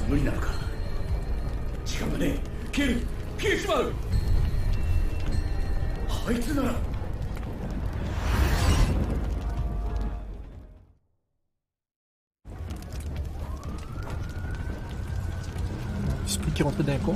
無理なのか。時間がねえ。消えちまう。あいつなら。 Esprit qui rentrait d'un coup.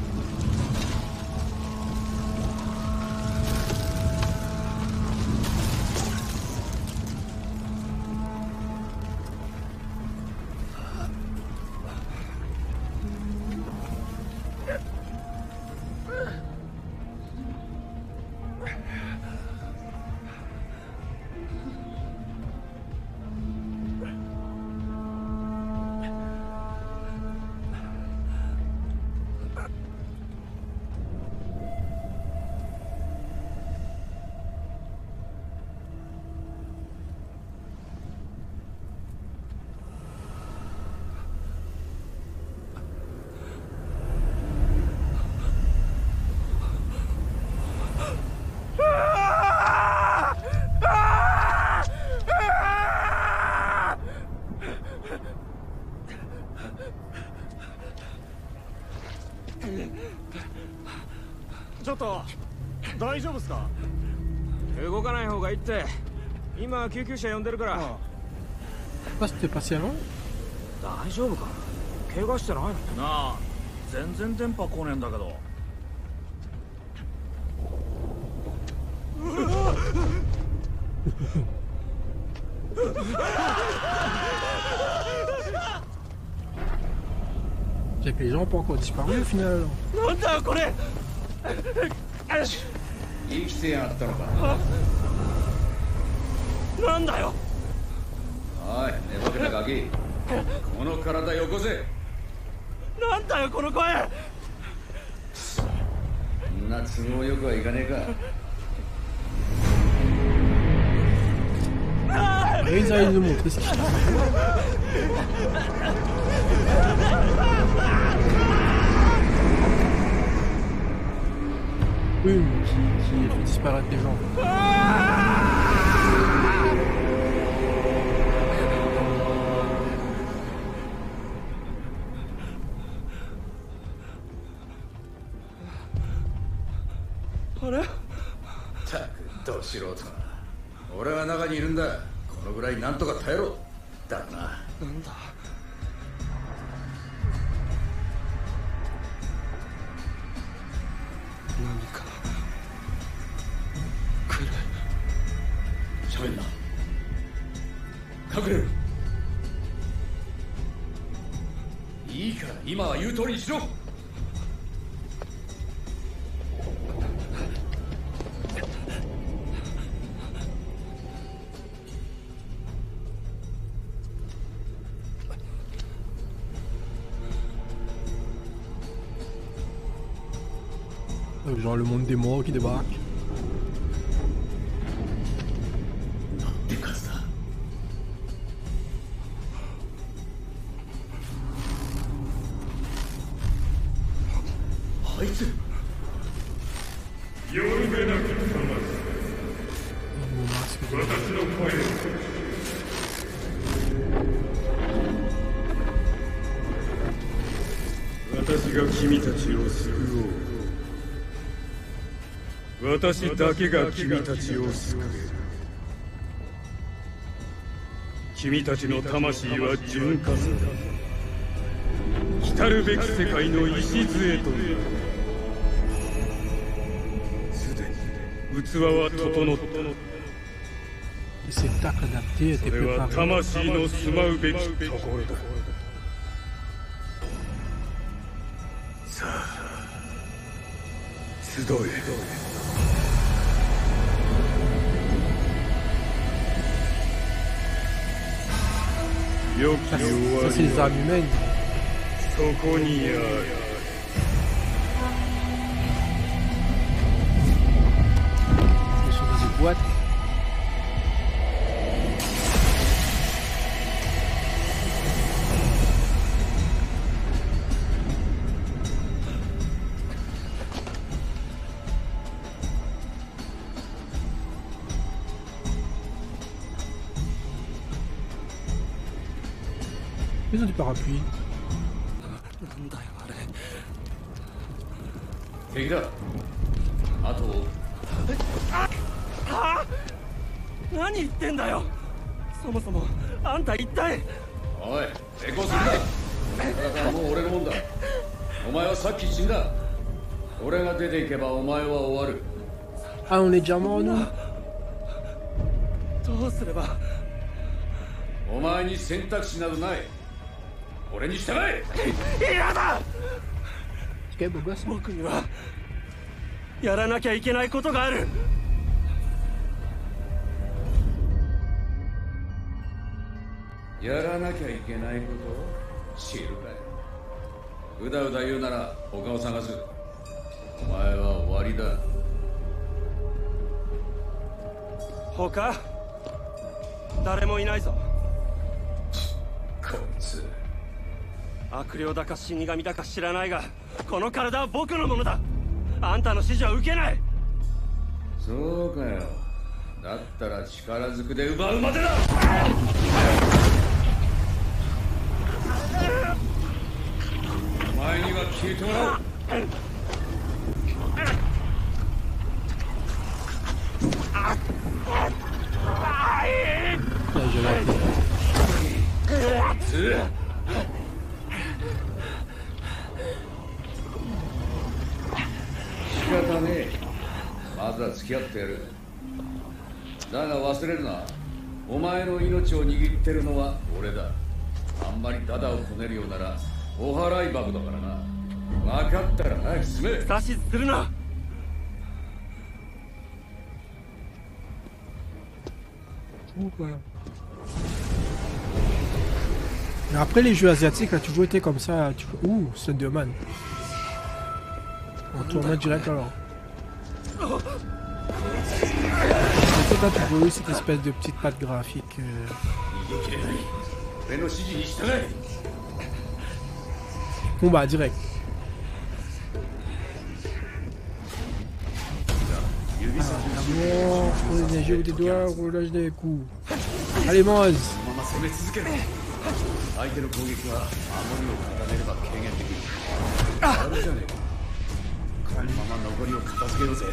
ちょっと大丈夫っすか？ 動かない方がいいって。今救急車呼んでるから。 Pourquoi c'était pas si long? 大丈夫か？怪我してないの？なあ、全然電波来ねえんだけど。 C'est que les gens n'ont pas encore disparu au final. なんだよこれ。 生きてやったのか。 なんだよ。 おい、寝ぼけたガキ。この体よこせ。 なんだよこの声。 そんな都合よくはいかねえか。 Et ils arrivent de montrer ce qu'ils font. Oui, qui fait disparaître les gens. Tac, ど素人が。俺は中にいるんだ。このぐらいなんとか耐えろ。だな。 なんだ。何か来る。 喋んな。隠れる。いいから今は言う通りにしろ。 Genre le monde des morts qui débarque. « 私だけが君たちを救える。君たちの魂は純化され、来るべき世界の礎となる。すでに器は整った。それは魂の住まうべきところだ。さあ、集え。 Ça c'est les armes humaines. そこにある。 Ils sont dans des boîtes. Ils ont du parapluie. なんだよあれ。 敵だ。あと何言ってんだよ。そもそもあんた一体。 おい、抵抗するな。だからもう俺のもんだ。お前はさっき死んだ。俺が出ていけばお前は終わる。 Ah, on est déjà mort, nous? どうすれば。 お前に選択肢などない。俺に従え。 嫌だ。 Ok, beau gosse. 僕にはやらなきゃいけないことがある。 やらなきゃいけないこと知るかよ。うだうだ言うなら他を探す。お前は終わりだ。 他誰もいないぞ。 こいつ悪霊だか死神だか知らないが、この体は僕のものだ。あんたの指示は受けない。 そうかよ。だったら力ずくで奪うまでだ。お前には消えてもらう。 Ouais, je l'ai. 仕方ねえ。まずは付き合ってやる。だが忘れるな。お前の命を握ってるのは俺だ。あんまりダダをこねるようならお払い箱だからな。分かったら早く進め。 指図するな。 Mais après, les jeux asiatiques, a toujours été comme ça. Ouh, c'est de man. On tourne direct alors. En fait, t'as toujours eu cette espèce de petite patte graphique. Combat direct. Amour, l'énergie avec des doigts, roulage des coups. Allez, Moz! 相手の攻撃は守りを固めれば軽減できる。あれじゃねえか。このまま残りを片付けようぜ。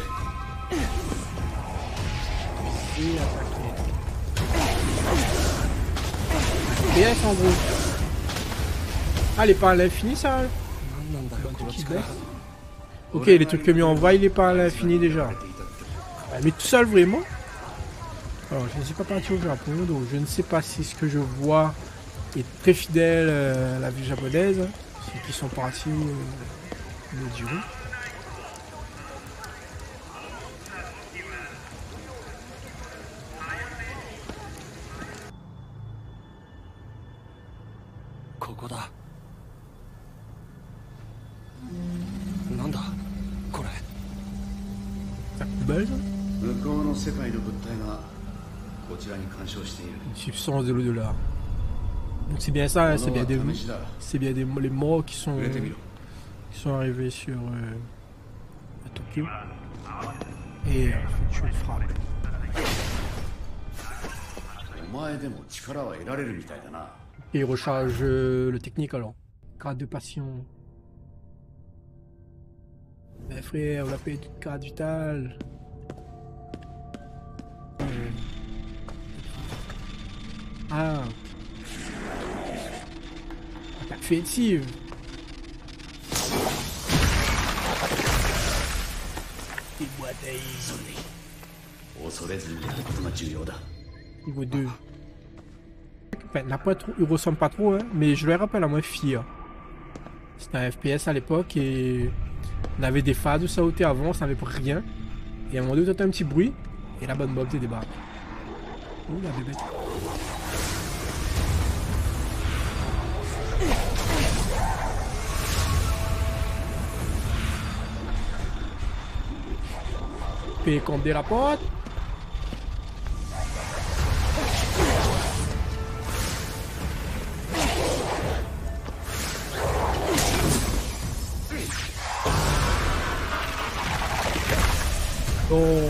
BF en gros. Ah, il est pas à l'infini ça? Ok, les trucs que lui envoie, il est pas à l'infini déjà. Mais tout seul vraiment? Alors, je ne suis pas parti au Japon, donc je ne sais pas si ce que je vois est très fidèle à la vie japonaise. Ceux qui sont partis me diront. La poubelle, ça? Une substance de l'au-delà. Donc c'est bien ça, hein, c'est bien les morts qui sont arrivés sur à Tokyo. Et en fait, je le frappe. Et il recharge le technique alors. Grade de passion. Mais frère, on a payé toute carte vitale. Ah. Attaque fétive. Et boîte à Niveau 2. Enfin, il ressemble pas trop, hein, mais je le rappelle à moi Fia. C'était un FPS à l'époque et on avait des phases où ça sautait avant, ça n'avait pour rien. Et à un moment donné, t'entends un petit bruit et la bonne mob te débarque. Oh la bébête. Puis qu'on dérapporte. Oh.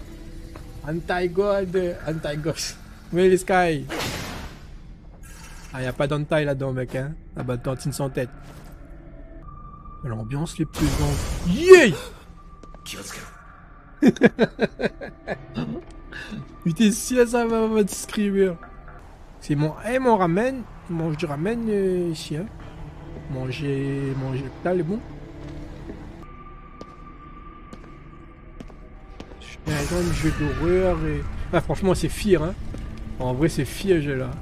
Anti-God, anti-ghost. Where is Sky? Ah, y a pas d'entaille là-dedans, mec, hein. Ah bah, tantine sans tête. L'ambiance les plus grandes. Yeah! Putain, si ça va distribuer. C'est mon. Eh, mon ramen. Mange du ramen ici, hein. Manger. Là, les bons. Je fais un jeu d'horreur et. Ah, franchement, c'est Fear, hein. En vrai, c'est Fear, j'ai là.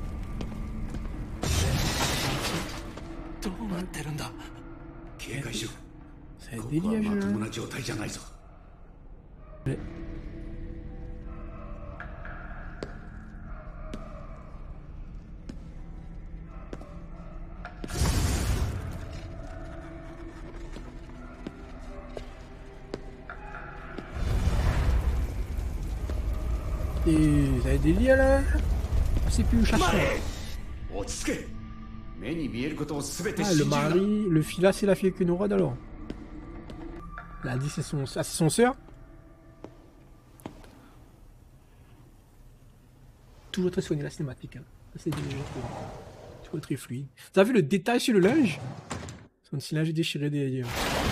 C'est un délire, jeu, là. Mais- Et ça a des liens là. Je sais plus où chercher. Ah, le mari, le fila, c'est la fille que nous alors. Elle a dit c'est son, ah, c'est son sœur. Toujours très soigné la cinématique. Hein. C'est toujours très fluide. Vous avez vu le détail sur le linge? Son petit linge est déchiré derrière.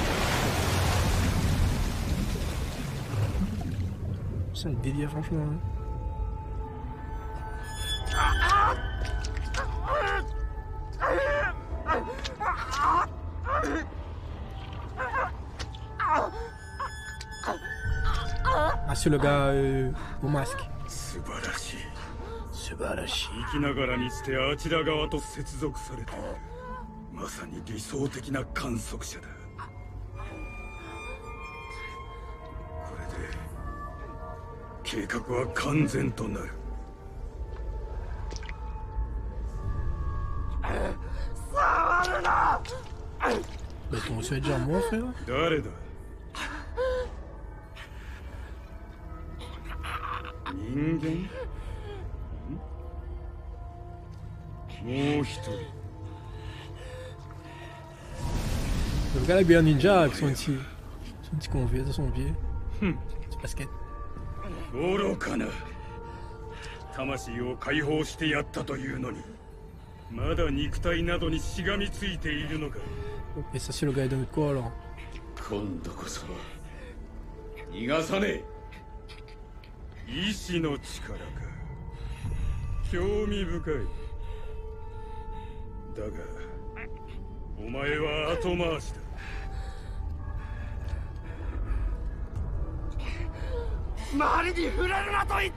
C'est un délire franchement. Hein. Ah, c'est le gars au masque. 生きながらにしてあちら側と接続されてまさに理想的な観測者だ。これで計画は完全となる。 Mais ton monsieur est déjà mort, frère? 誰だ？人間？もう一人。 Le gars là, bien ninja avec son petit convié de son pied. Petit basket. 愚かな。魂を解放してやったというのに、まだ肉体などにしがみついているのか。 Et ça, c'est le gars de notre corps alors. 今度こそ逃がさねえ。 意志の力か。興味深い。だが、お前は後回しだ。 周りに触れるなと言っている。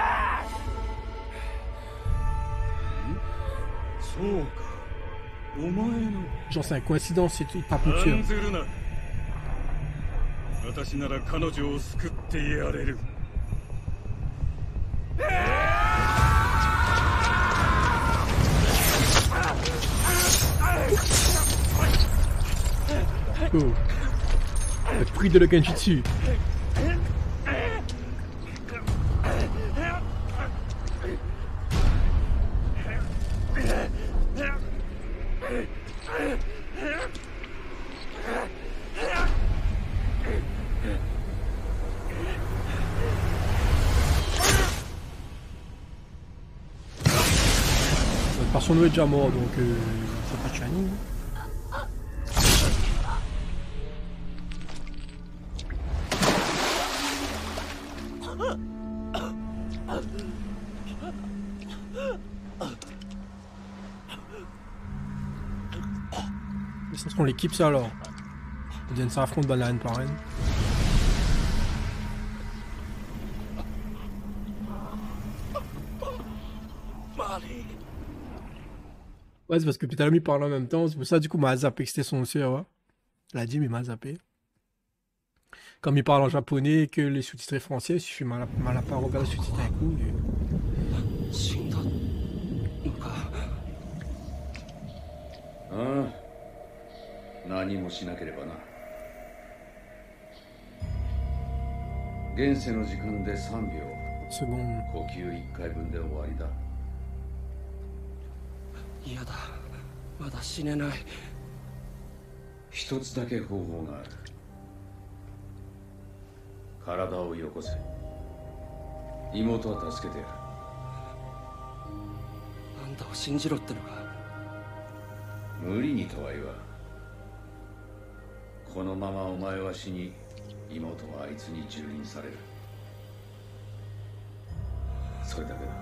そうか。お前の。 Genre, c'est une coïncidence, c'est pas pour sûr. 案ずるな。私なら彼女を救ってやれる。 Oh. Le prix de le Genjutsu. Notre personnage est déjà mort donc c'est pas de shining. Ça se qu'on l'équipe ça alors. Ils viennent s'affronter dans la haine par haine. Ouais, c'est parce que Pitalami parle en même temps. C'est pour ça, du coup, m'a zappé que c'était son sœur. Ouais. Elle a dit, mais m'a zappé. Comme il parle en japonais et que les sous-titres français, il suffit mal à pas regarder les sous-titres un coup. Et... ああ、何もしなければな。現世の時間で3秒。 Seconde. 呼吸1回分で終わりだ。 嫌だ、まだ死ねない。 一つだけ方法がある。体をよこせ。妹は助けてやる。 あんたを信じろってのか。 無理にとは言わん。このままお前は死に、妹はあいつに蹂躙される。それだけだ。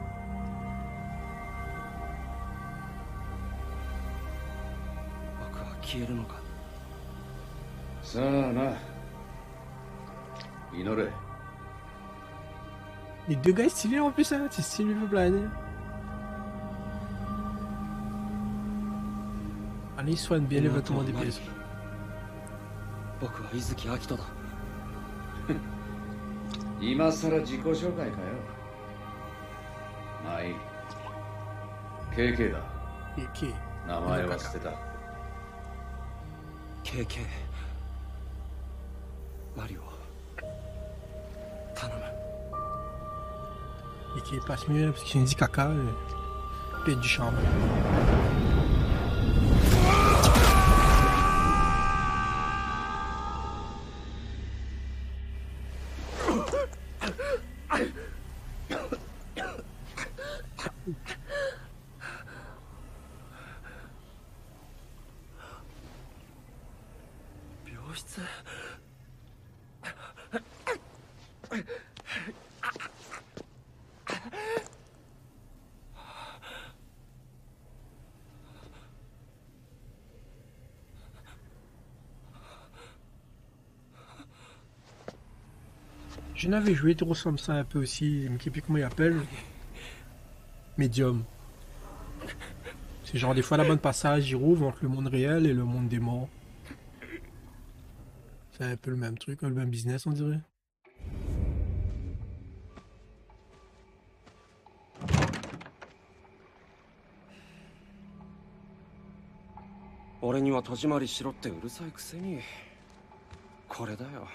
僕は消えるのか。 さあな、祈れ。 Les deux gars stylés en plus, hein. C'est stylé le blague. Allez, ils soignent bien les vêtements des pièces. 僕は伊豆明人だ。 今さら自己紹介かよ。まあいい。KK だ。 KK。 名前は捨てた。 KK。マリオ。頼む。 KK passe mieux parce qu'il dit caca. Pète du chambre. Je n'avais joué trop comme ça un peu aussi, je ne sais plus comment il appelle. Medium. C'est genre des fois la bonne passage, il rouvre entre le monde réel et le monde des morts. C'est un peu le même truc, le même business on dirait. Moi, には戸締まりしろってうるさいくせに。これだよ。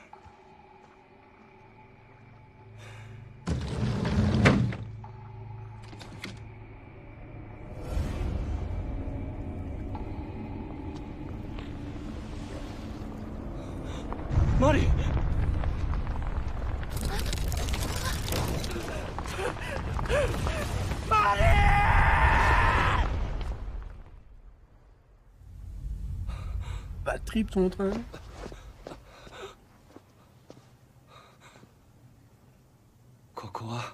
マリー。マリー。 Pas de trip ton train. ここは。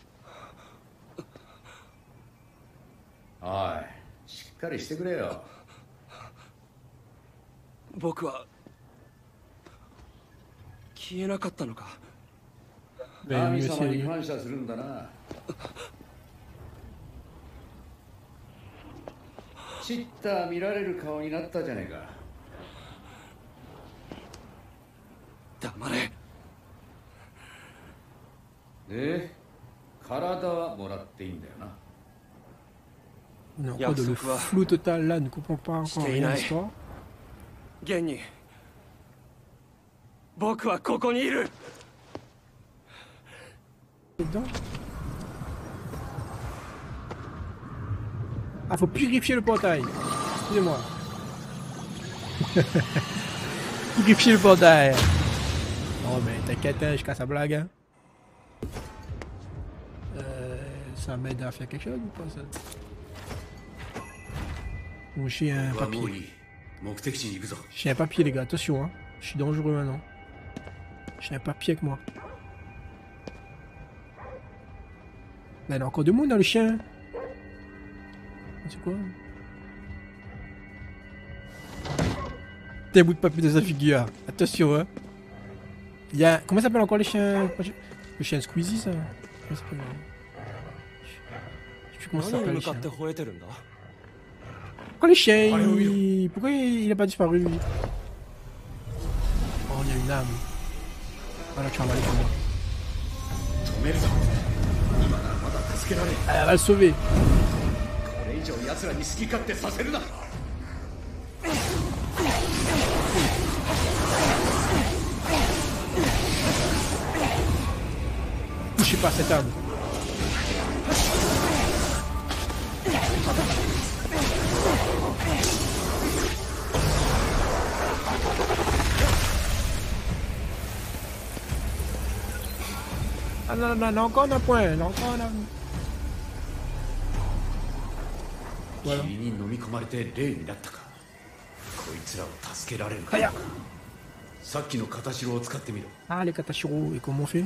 おい、しっかりしてくれよ。 僕は消えなかったのか。 神様に感謝するんだな。ちった見られる顔になったじゃねえか。 黙れ。 で、体はもらっていいんだよな。 On est encore dans le flou total là, ne comprend pas encore rien à l'histoire. 現に僕はここにいる。 Ah, faut purifier le portail. Excusez-moi. Purifier le portail. Oh, mais t'inquiète, hein, je casse la blague. Hein. Ça m'aide à faire quelque chose ou pas ça? Bon, j'ai un papier. J'ai un papier, les gars, attention, hein. Je suis dangereux maintenant. J'ai un papier avec moi. Là, il y a encore du monde dans le chien. C'est quoi? Des bouts de papier dans sa figure. Attention, hein. Il y a... Comment ça s'appelle encore les chiens? Le chien Squeezie, ça? Comment ça s'appelle? Je sais plus comment ça s'appelle les chiens. Pourquoi les chiens Pourquoi il a pas disparu lui? Oh, il y a une âme. Voilà, tu vas aller pour moi. Elle va le sauver. Touchez pas cette âme. Ah non, non, non, encore un point, encore un... Voilà. 霧に飲み込まれて霊になったか。こいつらを助けられるか。 Aya. さっきの片白を使ってみろ。 Ah, les Katashiro. Et comment on fait?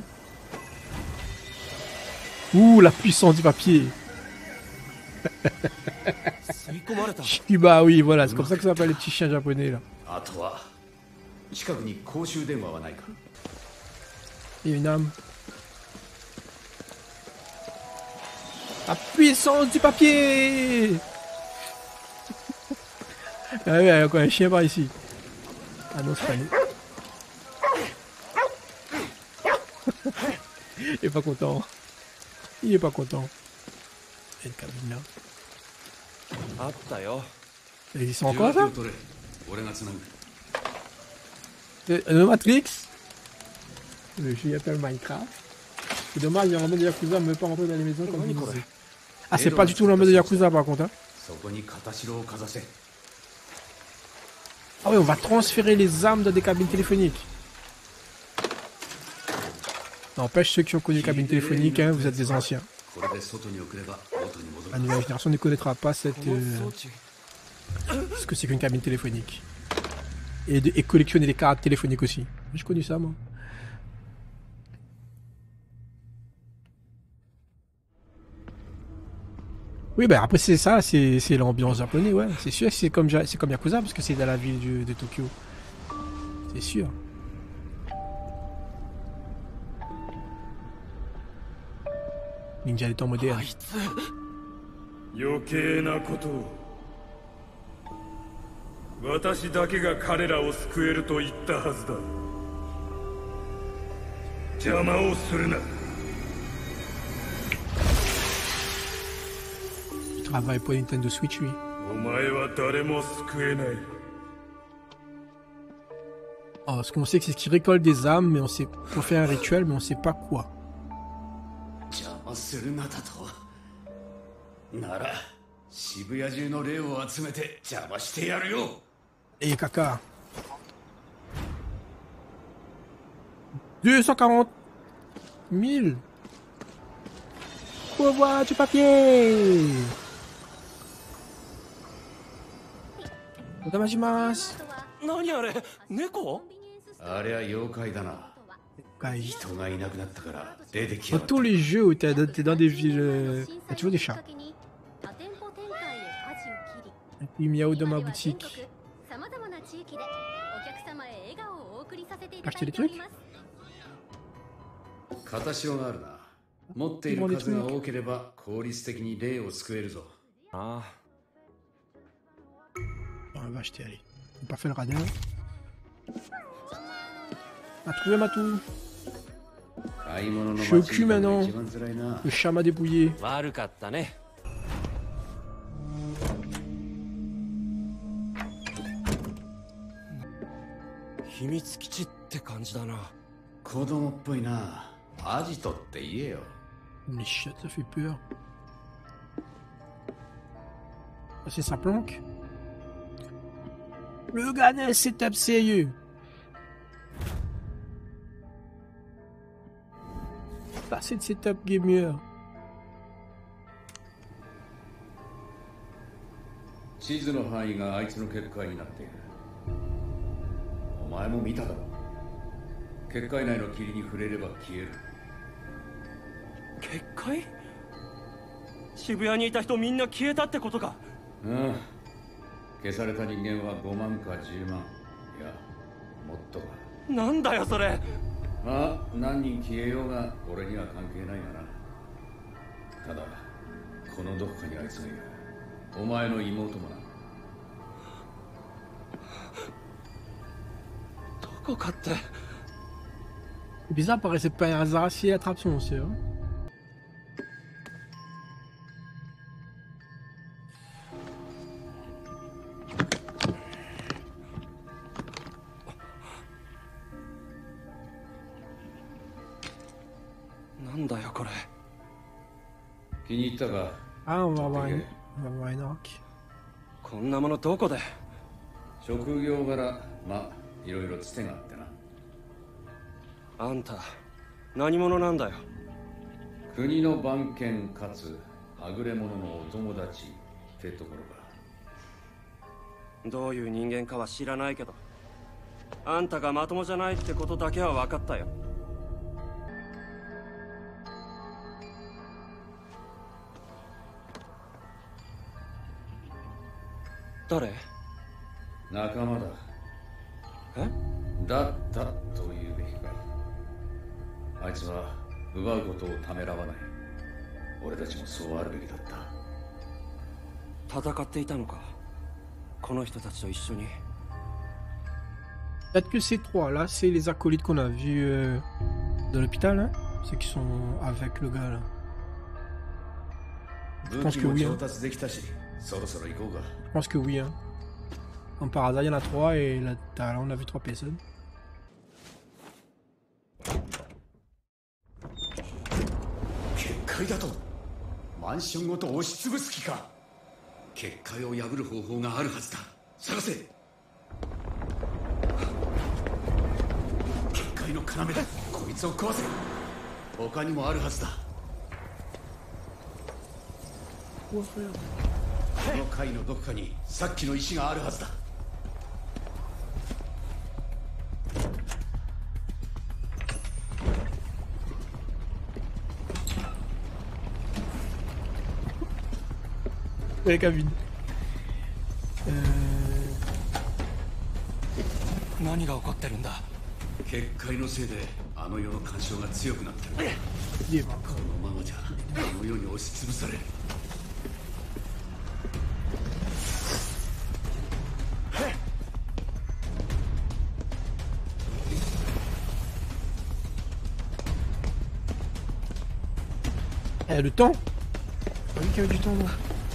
Ouh, la puissance du papier. 吸い込まれた。 Shiba, oui, voilà. C'est comme ça que ça s'appelle les petits chiens japonais, là. あとは近くに公衆電話はないか。 Il y a une âme. La puissance du papier. Ah ouais, il y a encore un chien par ici. Ah non, c'est pas nous. Il est pas content. Il est pas content. Et une cabine là. あったよ。 Ça existe encore ça? 取れ。俺が繋ぐ。 Le Matrix? Le jeu appelle Minecraft. C'est dommage, le mode de Yakuza ne veut pas rentrer dans les maisons comme vous disiez. Ah, c'est pas du tout le mode de Yakuza par contre. Hein. そこに片白をかざせ。 Ah oui, on va transférer les armes dans des cabines téléphoniques. N'empêche, ceux qui ont connu les cabines téléphoniques, hein, vous êtes des anciens. これで外に送れば元に戻 La る。 nouvelle génération ne connaîtra pas cette, この装置。 ce que c'est qu'une cabine téléphonique. Et collectionner des cartes téléphoniques aussi. J'ai connu ça, moi. Oui, ben après c'est ça, c'est l'ambiance japonaise, ouais. C'est sûr que c'est comme Yakuza parce que c'est dans la ville de Tokyo. C'est sûr. Ninja des temps modernes. あいつ。 余計なことを。私だけが彼らを救えると言ったはずだ。邪魔をするな。 Il travaille pour Nintendo Switch, lui. お前は誰も救えない。 Oh, ce qu'on sait, c'est qu'il récolte des âmes, mais on sait pour faire un rituel, mais on sait pas quoi. 邪魔するなだと。なら渋谷中の霊を集めて邪魔してやるよ。 Et caca. 240 000. Pourvoi du papier. お邪魔します。 何あれ？猫？ あれは妖怪だな。 Ouais. 人がいなくなったから出てき Dans やがった。 tous les jeux où t'es dans des villes, il y a toujours des chats. Et puis miaou dans ma boutique. Acheter des trucs? 片白があるな。持っている数が多ければ効率的に霊を救えるぞ。 あ Bon, on va acheter, allez. On pas fait le radar. On a trouvé Matou. 買い物の Je suis au 街 cul が maintenant. 一番辛いな。 Le chat m'a débrouillé. あ。悪かったね。秘密基地って感じだな。 子供っぽいな。アジトって言えよ。 Les chiottes, ça fait peur. Ah, c'est sa planque. Le Ganes setup sérieux. Passer de setup gamer. 地図の範囲があいつの結界になっている。お前も見ただろう。結界内の霧に触れれば消える。 結界？渋谷にいた人みんな消えたってことか。 うん。消された人間は5万か10万。いや、もっとだ。 なんだよそれ。 まあ、何人消えようが俺には関係ないがな。ただ、このどこかにあいつがいる。お前の妹もな。 どこかって。 C'est bizarre, paraissait pas un hasard si l'attraction aussi. Hein. Ah, on va avoir une arc. こんなものどこで？ 職業柄、まあいろいろつてがあってな。 あんた何者なんだよ。 国の番犬かつはぐれ者のお友達、フってところどういう人間かは知らないけど、あんたがまともじゃないってことだけは分かったよ。誰？ 仲間だ。 え？ だったと言うべきか。あいつは奪うことをためらわない。俺たちもそうあるべきだった。 戦っていたのか、この人たちと一緒に。 Peut-être que ces trois-là, c'est les acolytes qu'on a vus dans l'hôpital, hein? Ceux qui sont avec le gars là. Je pense que oui. Hein. Je pense que oui. Hein. Comme par hasard, il y en a trois et là, on a vu trois personnes. マンションごと押しつぶす気か。結界を破る方法があるはずだ。探せ。結界の要だ。こいつを壊せ。他にもあるはずだ。この階のどこかにさっきの石があるはずだ。 Ouais, cabine. 何が起こってるんだ。 結界のせいであの世の干渉が強くなってる。このままじゃあの世に押しつぶされる。 Le temps. Oui, qu'il y avait du temps là.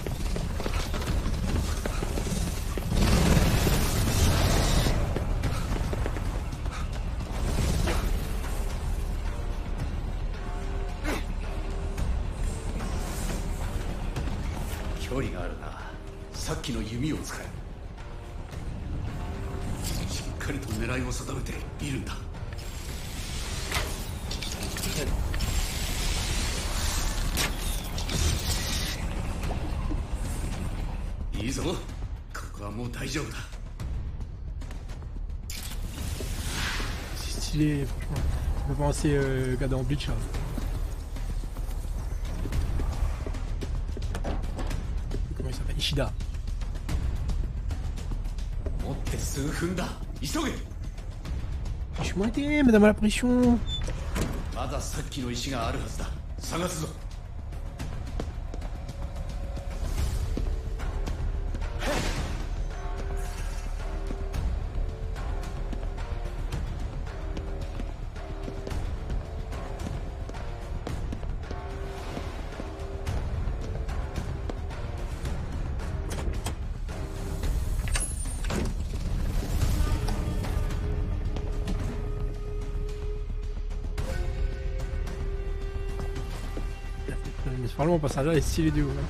Stylé, franchement. Ça me fait penser gars dans Bleach là. Comment il s'appelle? Ishida. Je suis moité, madame a la pression. Franchement, le passage là est stylé de ouf. Hein.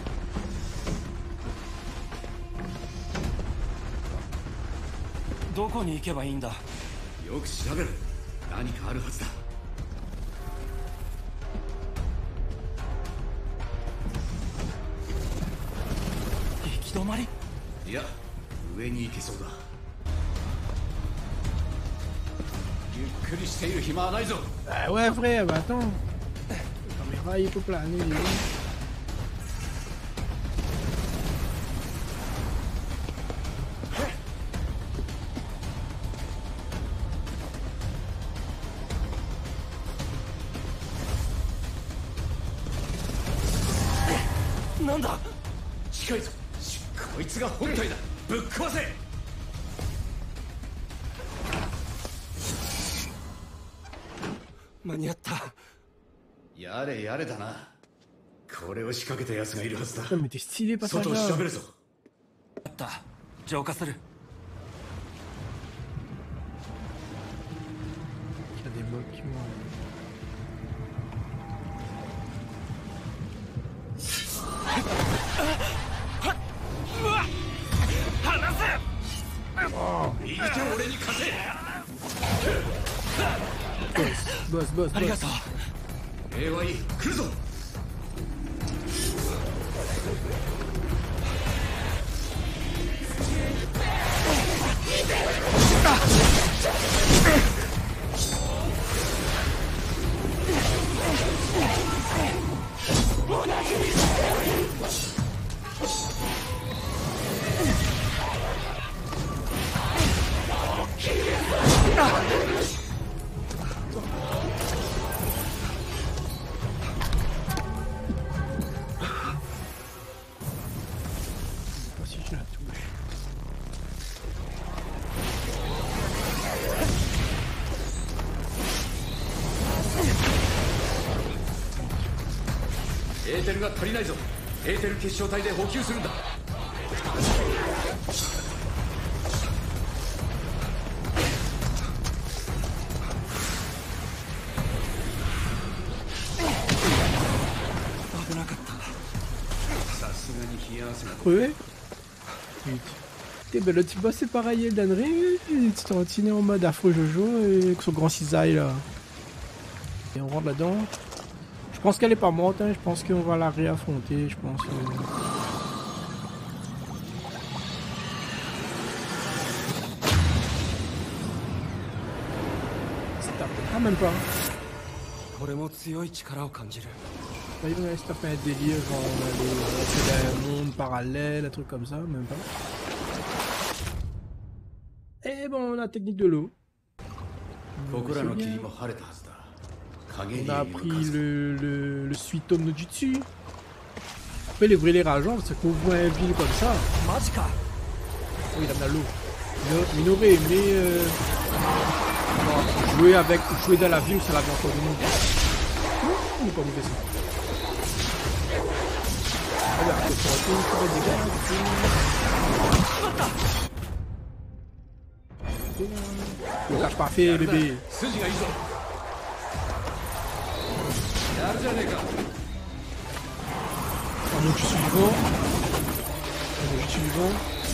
どこに行けばいいんだ。 よく調べる。何かあるはずだ。 行き止まり？ いや、上に行けそうだ。ゆっくりしている暇はないぞ。 Ouais, frère, bah attends. La caméra, il peut planer. Nanda? 近いぞ。こいつが本体だ。ぶっ壊せ。 間に合った。 やれやれだな。これを仕掛けた奴がいるはずだ。 Mais t'es stylé, pas ça. 外を調べるぞ。 あった。浄化する。 Il y a des mobs qui m'ont. 右手を俺に貸せ。 ボス。 ありがとう。 来るぞ。 J'ai la touche. エーテルが足りないぞ。エーテル結晶体で補給するんだ。 危なかった。 さすがに冷や汗が。 Crevé. Et ben le petit boss c'est pareil, Elden Ring, il est tantiné en mode Afro Jojo et avec son grand cisaille là. Et on rentre là-dedans. Je pense qu'elle est pas morte, hein. Je pense qu'on va la réaffronter, je pense. C'est tapé. Ah même pas. 俺も強い力を感じる。 Là, il va se taper un délire, genre on a un monde parallèle, un truc comme ça, même pas. Et bon, la technique de l'eau. On a appris le Suiton no Jutsu. Après, les vrais rageants, c'est qu'on voit un ville comme ça. Oui, il a de l'eau. Il aurait aimé jouer dans la ville, ça l'avait encore de nous. On n'est pas mauvais ça. Le cache pas fait, bébé. Un autre suivant. Un autre suivant.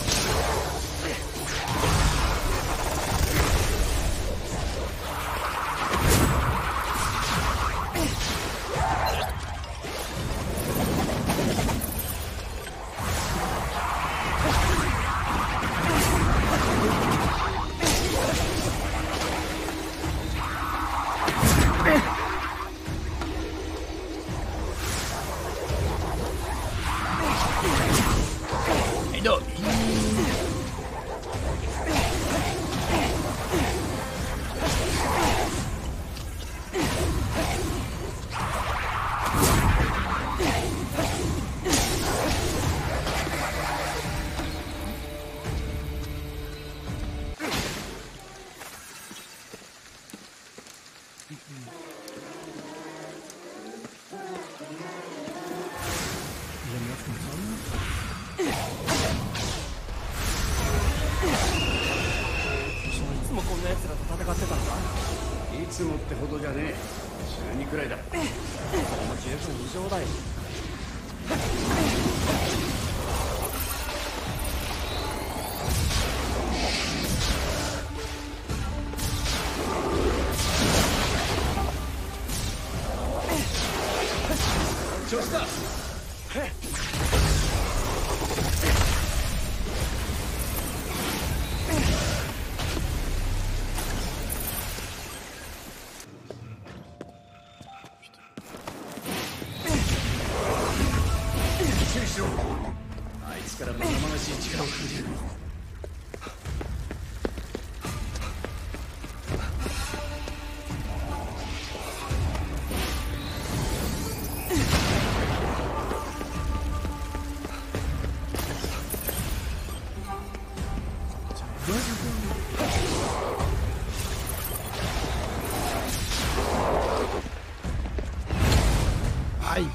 Aïe.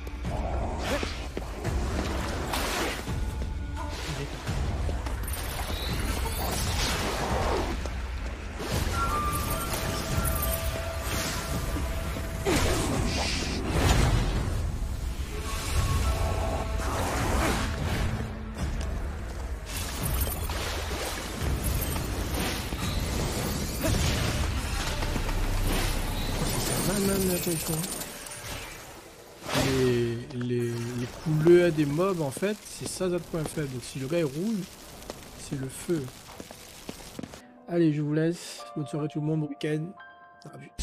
Les couleurs des mobs en fait c'est ça notre point faible, donc si le gars est rouge c'est le feu. Allez je vous laisse, bonne soirée tout le monde, bon week-end, à vue.